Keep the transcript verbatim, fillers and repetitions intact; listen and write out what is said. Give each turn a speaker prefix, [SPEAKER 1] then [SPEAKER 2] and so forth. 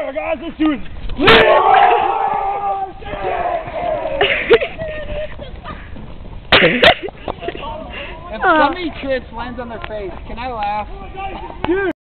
[SPEAKER 1] Alright guys, let's do it. Leeroy
[SPEAKER 2] If somebody trips, lands on their face, can I laugh?
[SPEAKER 1] Dude.